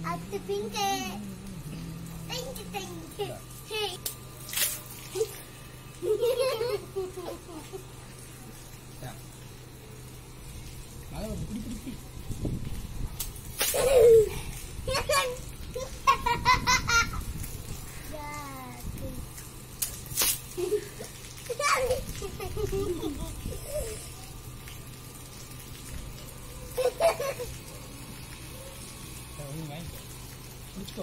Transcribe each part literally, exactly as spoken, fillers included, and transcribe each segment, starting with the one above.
அது pink. Thank you thank you. Hey. Yeah. Mala புடி புடி புடி. Let's go.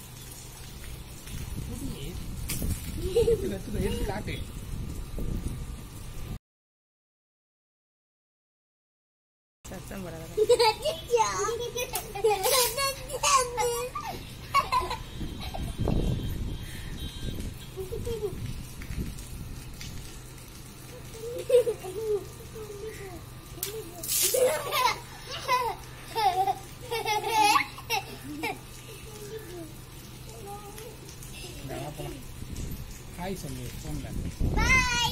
Let's go. Let's cut it. சத்தம் போடாத. Hi, Sunday. Phone. Bye.